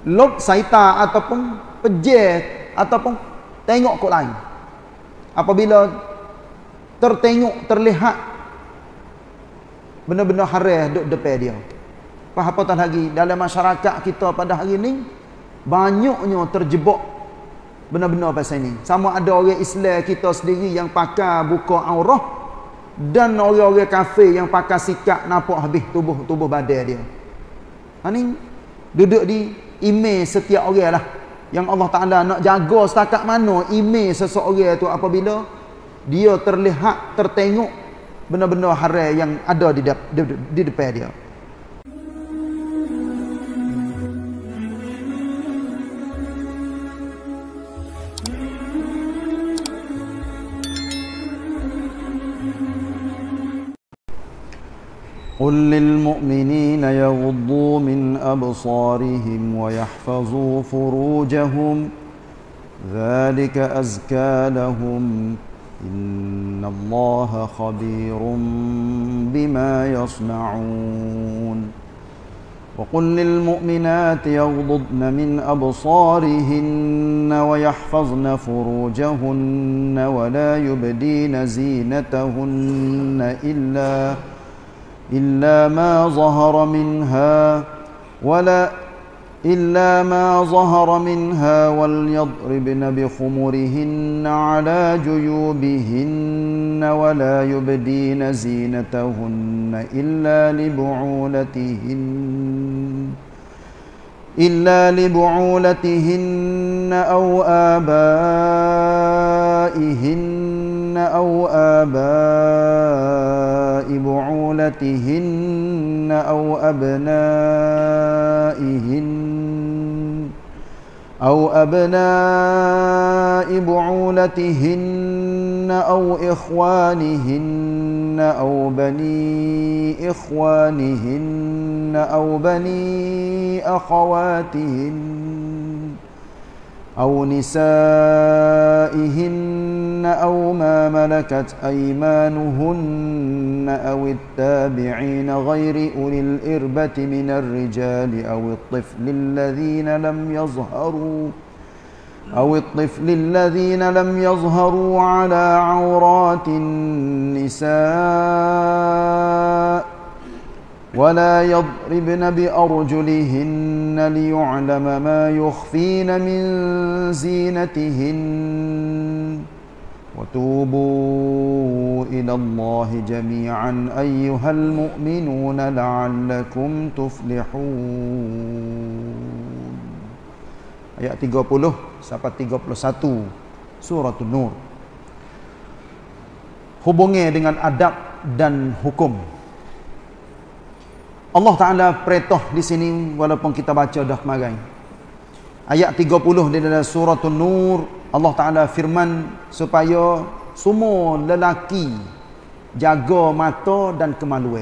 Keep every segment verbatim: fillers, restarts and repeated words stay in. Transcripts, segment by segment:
lob saita ataupun pejer ataupun tengok kok lain. Apabila tertengok, terlihat benda-benda haram duduk depan dia. Apa apatah lagi dalam masyarakat kita pada hari ini banyaknya terjebak benda-benda pasal ini. Sama ada orang Islam kita sendiri yang pakai buka aurah dan orang-orang kafir yang pakai sikat nampak habis tubuh-tubuh badan dia. Ha ni duduk di imej setiap orang lah. Yang Allah Ta'ala nak jaga setakat mana imej seseorang tu apabila dia terlihat, tertengok benda-benda haram yang ada di, di, di depan dia. قل للمؤمنين يغضوا من أبصارهم ويحفظوا فروجهم ذلك أزكى لهم إن الله خبير بما يصنعون وقل للمؤمنات يغضضن من أبصارهن ويحفظن فروجهن ولا يبدين زينتهن إلا إلا ما ظهر منها ولا إلا ما ظهر منها وليضربن بخمرهن على جيوبهن ولا يبدين زينتهن إلا لبعولتهن إلا لبعولتهن أو آبائهن أو آباء بعولتهن أو أبنائهن أو أبناء بعولتهن أو إخوانهن أو بني إخوانهن أو بني أخواتهن أو نسائهن أو ما ملكت أيمانهن أو التابعين غير أولي الإربة من الرجال أو الطفل الذين لم يظهروا أو الطفل الذين لم يظهروا على عورات النساء ولا يضربن بأرجلهن ليعلم ما يخفين من زينتهن وتوبوا إلى الله جميعا أيها المؤمنون لعلكم تفلحون. Ayat tiga puluh sampai tiga puluh satu surah An-Nur. Hubungnya dengan adab dan hukum. Allah Ta'ala perintah di sini walaupun kita baca dah kemarin. Ayat tiga puluh di dalam surah An-Nur, Allah Ta'ala firman supaya semua lelaki jaga mata dan kemaluan.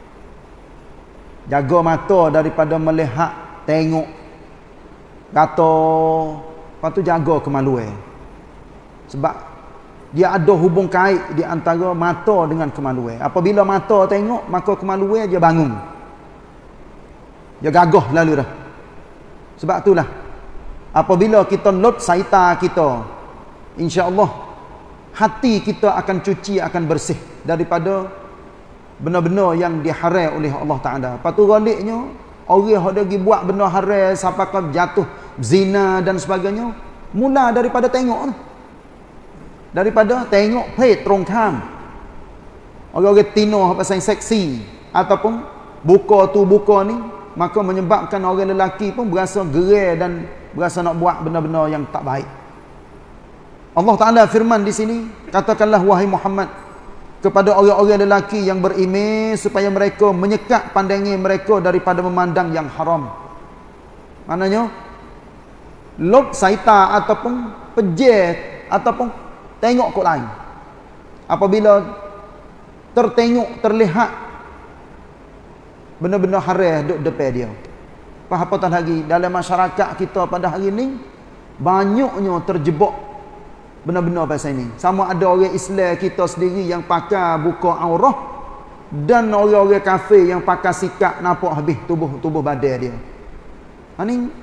Jaga mata daripada melihat, tengok, kata, lepas tu jaga kemaluan. Sebab dia ada hubung kait di antara mata dengan kemaluan. Apabila mata tengok, maka kemaluan dia bangun. Dia gagah lalu dah. Sebab itulah apabila kita lot saita kita, insya-Allah hati kita akan cuci, akan bersih daripada benda-benda yang diharam oleh Allah Taala. Lepas tu galiknya orang yang pergi buat benda haram sampai ke jatuh zina dan sebagainya, mula daripada tengok. Daripada tengok pet terongkam. Orang-orang tino pasal seksi ataupun buka tu buka ni, maka menyebabkan orang lelaki pun berasa gerai dan berasa nak buat benda-benda yang tak baik. Allah Ta'ala firman di sini, katakanlah wahai Muhammad kepada orang-orang lelaki yang berimej supaya mereka menyekat pandangan mereka daripada memandang yang haram. Maknanya lob saita ataupun pejet ataupun tengok kok lain. Apabila tertengok, terlihat benda-benda haram duduk depan dia. Apa apatah lagi dalam masyarakat kita pada hari ini banyaknya terjebak benda-benda pasal ini. Sama ada orang Islam kita sendiri yang pakai buka aurah dan orang-orang kafir yang pakai sikat nampak habis tubuh-tubuh badan dia. Ha ni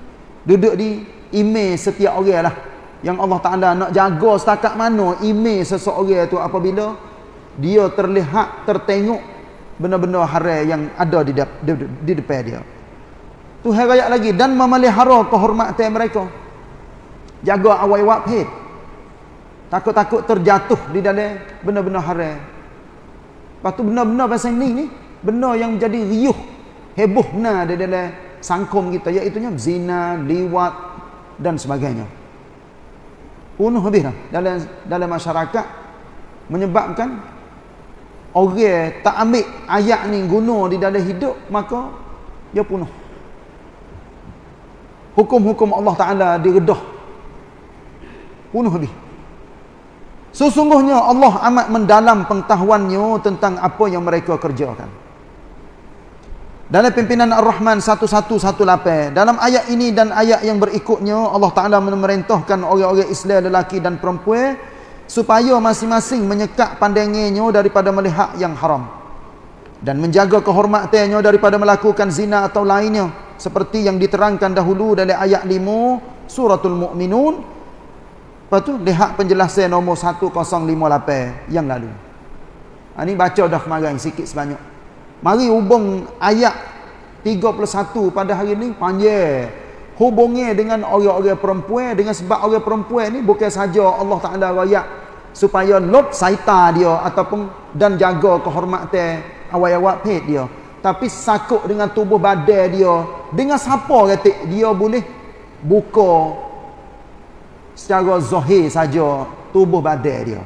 Duduk di email setiap orang lah. Yang Allah Ta'ala nak jaga setakat mana email seseorang tu apabila dia terlihat, tertengok benda-benda haram yang ada di, di, di depan dia. Tuhan rakyat lagi, dan memelihara kehormatan mereka. Jaga awal-awal pahit. Takut-takut terjatuh di dalam benda-benda haram. Lepas tu benda-benda pasal ni ni, benda yang menjadi riuh, heboh benar di dalam sangkum kita, iaitu zina, liwat dan sebagainya. Punuh habis dah dalam dalam masyarakat, menyebabkan orang tak ambil ayat ni guna di dalam hidup, maka dia punuh. Hukum-hukum Allah Ta'ala diredah, punuh habis. Sesungguhnya Allah amat mendalam pengetahuannya tentang apa yang mereka kerjakan. Dalam pimpinan Ar-Rahman seratus lapan, dalam ayat ini dan ayat yang berikutnya, Allah Ta'ala memerintahkan orang-orang Islam lelaki dan perempuan supaya masing-masing menyekak pandangannya daripada melihat yang haram dan menjaga kehormatannya daripada melakukan zina atau lainnya, seperti yang diterangkan dahulu dalam ayat lima Suratul Mu'minun. Lepas tu lihat penjelasan nombor seratus lima lapan yang lalu. Ini baca dah kemarin sikit sebanyak. Mari hubung ayat tiga puluh satu pada hari ni panjang. Hubungnya dengan orang-orang perempuan, dengan sebab orang perempuan ni bukan saja Allah Ta'ala rakyat supaya lot saita dia ataupun dan jaga kehormatan awal-awal pet dia, tapi sakut dengan tubuh badan dia. Dengan siapa kata dia boleh buka secara zahir saja tubuh badan dia.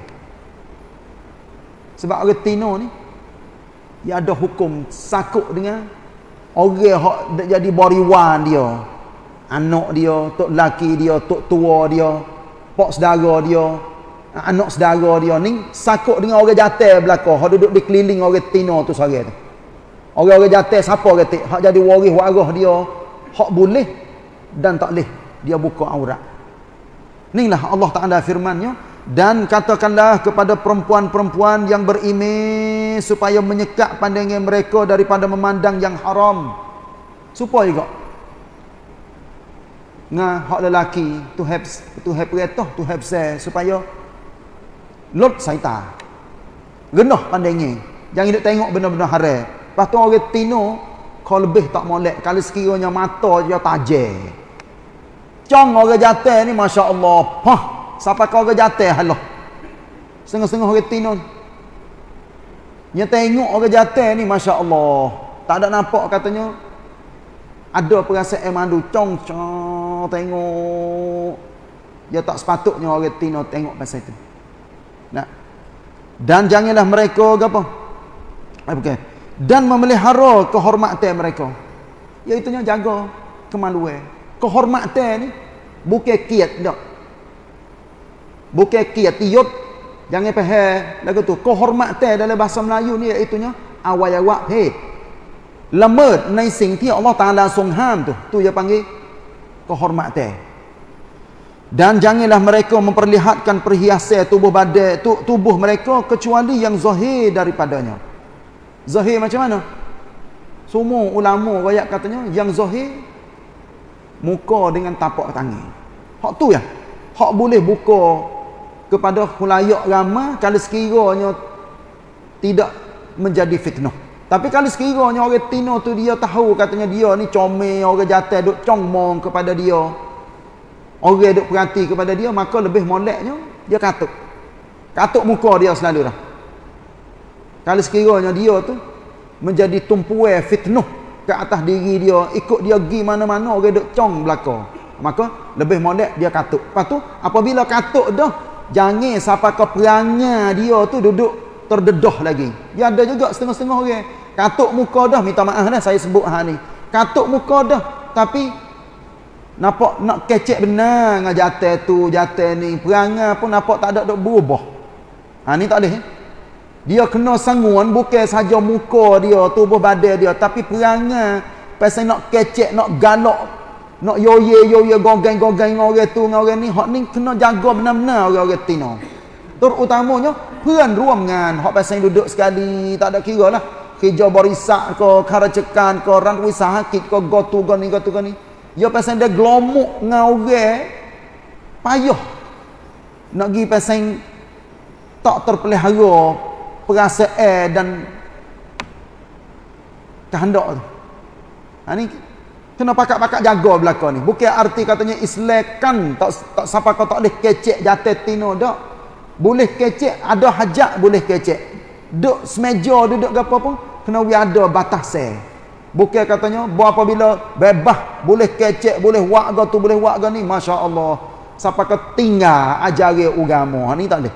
Sebab orang Tino ni dia ada hukum sakut dengan orang hak jadi bariwan dia, anak dia, tok laki dia, tok tua dia, pak saudara dia, anak saudara dia ni sakut dengan orang jatuh belaka hak duduk di keliling orang Tino tu seorang tu. Orang-orang jatuh siapa kata hak jadi waris waris dia, hak boleh dan tak boleh dia buka aurat. Inilah Allah Ta'ala firman-Nya, dan katakanlah kepada perempuan-perempuan yang beriman supaya menyekak pandangan mereka daripada memandang yang haram. Supaya juga ngah hak lelaki tu have tu have perintah tu have say supaya lot saita genah pandangan, jangan duk tengok benda-benda haram. Lepas tu orang Tino kau lebih tak molek kalau sekiranya mata dia tajam. Cong orang jatuh ni masya-Allah. Hah, siapa kau orang jatuh halah. Setengah-setengah orang Tino. Nya tengok orang jatuh ni masya-Allah. Tak ada nampak katanya ada perasaan mandu, cong cong tengok. Dia tak sepatutnya orang Tino tengok pasal itu. Nah. Dan janganlah mereka apa? Eh bukan. Dan memelihara kehormatan mereka. Iaitu jaga kemaluan. Kehormatan ni bukan kiat dak. Bukan kiat tiup. Jangan faham lagu tu. Kehormatan dalam bahasa Melayu ni iaitu awal-awal he. Lemutในสิ่งที่ Allah Taala ทรงห้ามtu. Tu dia panggil kehormatan. Dan janganlah mereka memperlihatkan perhiasan tubuh badan tu, tubuh mereka kecuali yang zahir daripadanya. Zahir macam mana? Semua ulama rakyat katanya yang zahir muka dengan tapak tangan. Hak tu ya. Hak boleh buka kepada khulayak ramai kalau sekiranya tidak menjadi fitnah. Tapi kalau sekiranya orang Tino tu dia tahu katanya dia ni comel, orang jatuh duk congmong kepada dia, orang duk perhati kepada dia, maka lebih moleknya dia katuk. Katuk muka dia selalu dah. Kalau sekiranya dia tu menjadi tumpuan fitnah ke atas diri dia, ikut dia pergi mana-mana orang duk cong belaka, maka lebih molek dia katuk. Lepas tu apabila katuk dah, jangan sampai ke perangai dia tu duduk terdedah lagi. Dia ada juga setengah-setengah orang katuk muka dah, minta maaf dah saya sebut hal ni, katuk muka dah tapi nampak nak kecek benar dengan jatuh tu jatuh ni, perangai pun nampak tak ada duk berubah. Ha ni tak boleh. Eh? Dia kena sanguan bukan saja muka dia, tubuh badan dia, tapi perangai pasal nak kecek, nak galak, nak yoye-yoye gogeng-gogeng orang tu dengan orang ni, hak ni kena jaga benar-benar orang-orang Tino. Terutamanya peran ruam dengan hak pasal duduk sekali, tak ada kira lah. Kerja barisak ke, karacekan ke, rantui sakit ke, gotu ke ni, gotu ke ni. Ya pasal dia gelomuk dengan orang payah nak pergi pasal tak terpelihara perasaan dan kehendak tu. Ha ni kena pakak-pakak jaga belakang ni. Bukan arti katanya Islam kan tak tak siapa kau tak boleh kecek jatuh tino dak. Boleh kecek, ada hajat boleh kecek. Duk semeja duduk gapo pun kena we ada batasnya. Bukan katanya berapa bila bebas boleh kecek, boleh buat tu, boleh buat ni, masya-Allah. Siapa kau tinggal ajari agama. Ha ni tak boleh.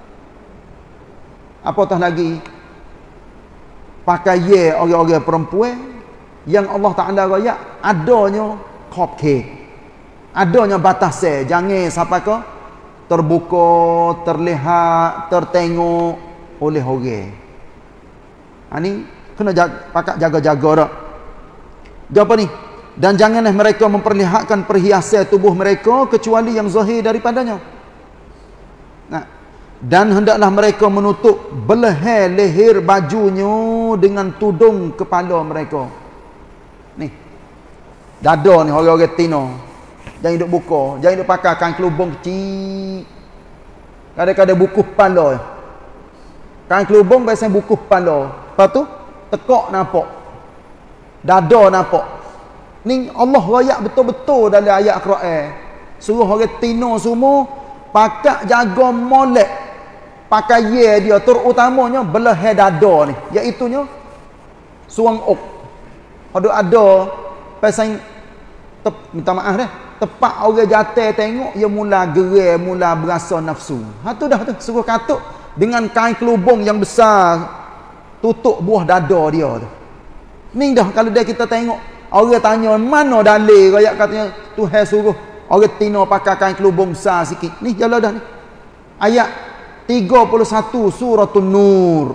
Apatah lagi pakai ye orang-orang perempuan yang Allah Taala raya adanya cupcake. Adanya batasnya. Jangan siapa kau terbuka, terlihat, tertengok oleh orang. Ha ni kena jaga, pakak jaga-jaga dak. Apa ni? Dan janganlah mereka memperlihatkan perhiasan tubuh mereka kecuali yang zahir daripadanya. Nah, dan hendaklah mereka menutup belahan leher bajunya dengan tudung kepala mereka. Ni. Dada ni orang-orang Tino. Jangan duk buka, jangan duk pakai kain kelubung kecil. Kadang-kadang buku kepala. Kain kelubung biasanya buku kepala. Lepas tu tekak nampak. Dada nampak. Ni Allah rayak betul-betul dalam ayat Quran. Suruh orang Tino semua pakak jaga molek pakai ye dia terutamanya belahan dada ni, iaitu nya suang ok. Ada ada pasal tep, minta maaf dah. Tepat orang jatuh tengok dia mula gerai, mula berasa nafsu. Ha tu dah tu suruh katuk dengan kain kelubung yang besar tutup buah dada dia tu. Ni dah kalau dia kita tengok orang tanya mana dalil rakyat katanya Tuhan suruh orang Tino pakai kain kelubung besar sikit. Ni jalan dah ni. Ayat tiga puluh satu surah An-Nur.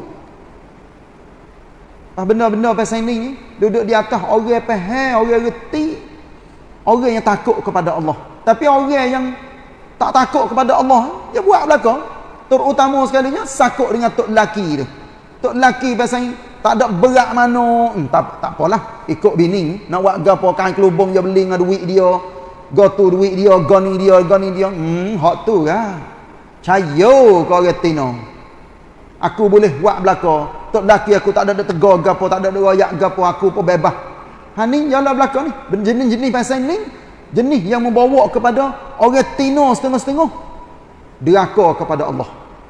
Ah benar-benar pasal ini ni duduk di atas orang faham, orang reti, orang yang takut kepada Allah. Tapi orang yang tak takut kepada Allah, dia buat belakang. Terutama sekalinya sakut dengan tok lelaki tu. Tok lelaki pasal tak ada berat mana, hmm, tak tak apalah, ikut bini nak buat gapo kain kelubung dia beli dengan duit dia, go tu duit dia, goni dia, goni dia. Hmm, hak tu lah. Cayo kau orang Tino. Aku boleh buat belaka. Tok laki aku tak ada tegur gapo, tak ada royak gapo, aku pun bebas. Ha ni jalan belaka ni. Jenis-jenis pasal ni, jenis yang membawa kepada orang Tino setengah-setengah deraka kepada Allah.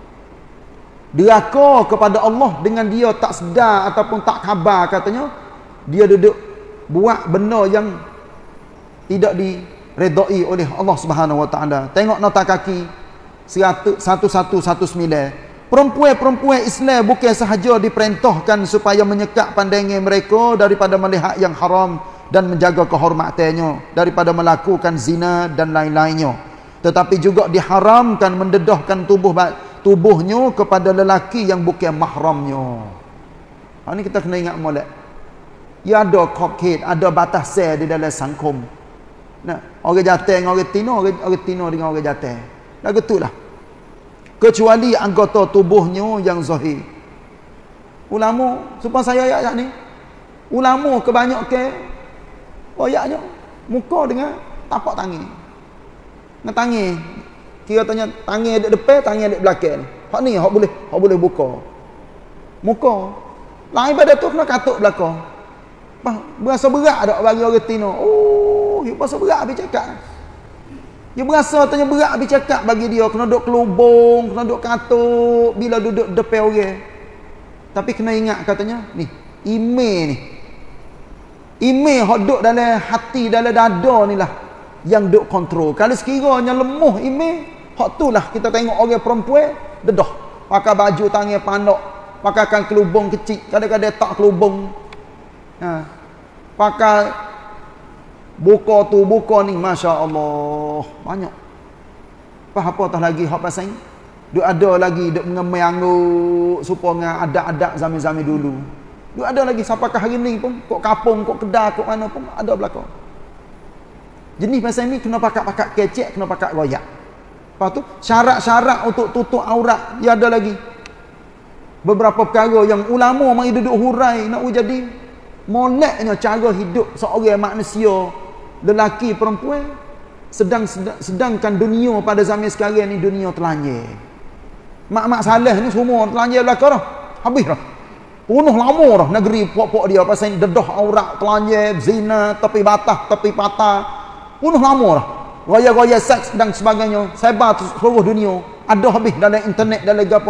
Deraka kepada Allah dengan dia tak sedar ataupun tak khabar katanya dia duduk buat benda yang tidak diredai oleh Allah Subhanahu Wa Taala. Tengok nota kaki satu satu satu sembilan. Perempuan-perempuan Islam bukan sahaja diperintahkan supaya menyekak pandangan mereka daripada melihat yang haram dan menjaga kehormatannya, daripada melakukan zina dan lain-lainnya, tetapi juga diharamkan mendedahkan tubuh tubuhnya kepada lelaki yang bukan mahramnya. Ha ni kita kena ingat molek. Ya ada kokit, ada batasnya di dalam sangkum. Nah, orang jatuh dengan orang Tino, orang, orang Tino dengan orang jatuh. Dah gitulah. Kecuali anggota tubuhnya yang zahir. Ulama, supaya saya ayat ni. Ulama kebanyakan ayatnya muka dengan tapak tangan. Dengan tangan. Kira tanya tangan ada depan, tangan ada belakang. Hak ni hak boleh, hak boleh buka. Muka. Lain pada tu kena katuk belakang. Berasa berat dak bagi orang Tino. Oh, dia berasa berat habis cakap. Dia berasa tanya berat habis cakap bagi dia kena duduk kelubung, kena duduk katuk bila duduk depan orang. Tapi kena ingat katanya, ni, email ni. Email hak duduk dalam hati, dalam dada ni lah yang duk kontrol. Kalau sekiranya lemah email, hak tu lah kita tengok orang perempuan dedah pakai baju tangan pandok, pakaikan kelubung kecil, kadang-kadang tak kelubung. Ha. Pakai buka tu buka ni, masya-Allah, banyak. Apa tah lagi hak pasal duk ada lagi duk mengemai angguk supaya adat-adat zaman-zaman dulu. Duk ada lagi sampakah hari ni pun kok kapung, kok kedah, kok mana pun ada belakang. Jenis pasal ni kena pakat-pakat kecek, kena pakat royak. Lepas tu syarat-syarat untuk tutup aurat dia ada lagi. Beberapa perkara yang ulama mari duduk hurai nak jadi moleknya cara hidup seorang manusia lelaki perempuan sedang, sedang sedangkan dunia pada zaman sekarang ni dunia telanjang. Mak-mak saleh ni semua telanjang belaka dah. Habis dah. Punuh lama dah negeri pok-pok dia pasal dedah aurat, telanjang, zina, tepi batas, tepi patah. Punuh lama dah. Gaya-gaya seks dan sebagainya sebar seluruh dunia. Ada habis dalam internet, dalam apa.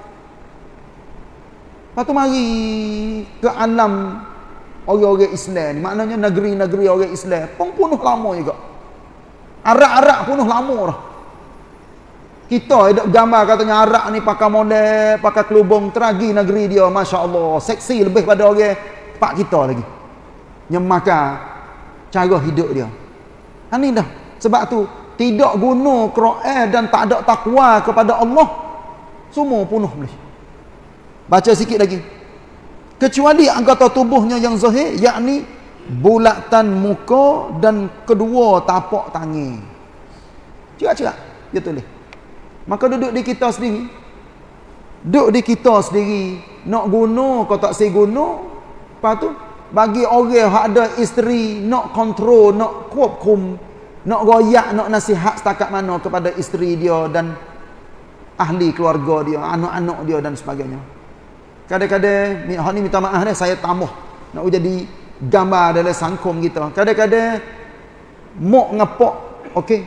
Lepas tu mari ke alam orang-orang Islam ni. Maknanya negeri-negeri orang Islam pun punuh lama juga. Arak-arak punuh lama dah. Kita hidup gambar katanya arak ni pakai model, pakai kelubung, teragi negeri dia, Masya Allah. Seksi lebih pada orang pak kita lagi. Nyemakan cara hidup dia. Ini dah. Sebab tu, tidak guna Quran dan tak ada takwa kepada Allah, semua punuh boleh. Baca sikit lagi. Kecuali anggota tubuhnya yang zahir, yakni bulatan muka dan kedua tapak tangan. Cerak-cerak dia tulis. Maka duduk di kita sendiri, duduk di kita sendiri, nak guna kau tak say guna. Lepas tu bagi orang yang ada isteri, nak kontrol, nak kuatkum, nak goyak, nak nasihat setakat mana kepada isteri dia dan ahli keluarga dia, anak-anak dia dan sebagainya. Kadang-kadang hak ni minta maaf dah, saya tambah nak jadi gambar dalam sangkum kita. Kadang-kadang mok ngepok okey,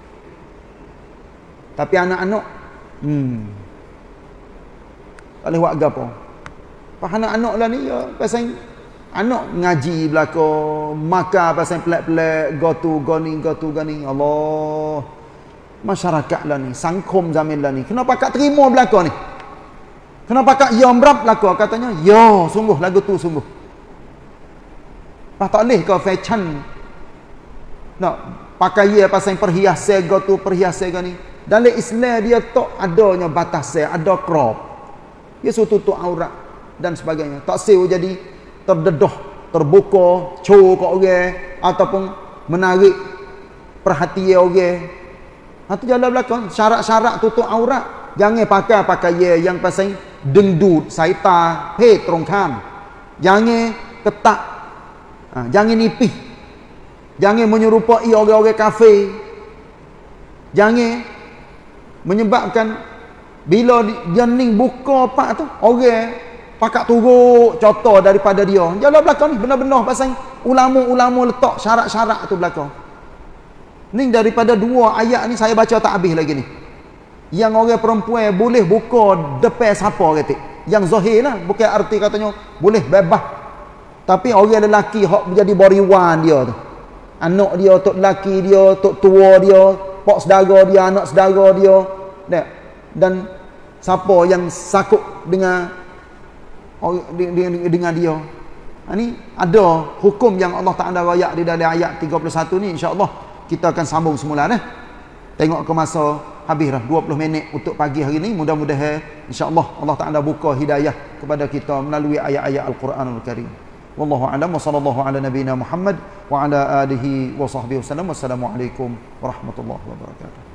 tapi anak-anak hmm tak boleh buat apa. Pas anak-anak lah ni ya, pasal anak ngaji belaka, makan pasal pelik-pelik, go tu go ni go tu go ni. Allah, masyarakat lah ni, sangkum zaman lah ni, kenapa kak terima belaka ni? Kenapa kak ya berap belaka? Katanya ya sungguh lagu tu sungguh. Pas tak boleh ke fashion nak pakai ya pasal perhiasan go tu perhiasan go ni. Dalam Islam dia tak adanya batas, ada crop. Dia suruh tutup aurat dan sebagainya. Tak sewa jadi terdedah, terbuka, cur kat orang ataupun menarik perhatian orang. Ha tu jalan belakang, syarat-syarat tutup aurat. Jangan pakai pakai yang pasal dengdut, saita, pek terongkam. Jangan ketak. Ha, jangan nipih. Jangan menyerupai orang-orang kafe. Jangan menyebabkan bila dia ning buka pak tu orang pakak turuk contoh daripada dia. Jalan belakang ni benar-benar pasal ulama-ulama letak syarat-syarat tu belakang. Ni daripada dua ayat ni saya baca tak habis lagi ni. Yang orang perempuan boleh buka depan siapa kata. Yang zahir lah, bukan arti katanya boleh bebas. Tapi orang lelaki hak menjadi bariwan dia tu. Anak dia, tok lelaki dia, tok tua dia, pak saudara dia, anak saudara dia. Dan siapa yang sakut dengan dengan dia. Ini ada hukum yang Allah Ta'ala rayak di dalam ayat tiga puluh satu ni. InsyaAllah kita akan sambung semula dah. Tengok ke masa habis dah dua puluh minit untuk pagi hari ni. Mudah-mudahan insyaAllah Allah Ta'ala buka hidayah kepada kita melalui ayat-ayat Al-Quranul Karim. Wallahu a'lam wa sallallahu ala nabiyyina Muhammad wa ala alihi wa sahbihi wasallam. Wassalamualaikum warahmatullahi wabarakatuh.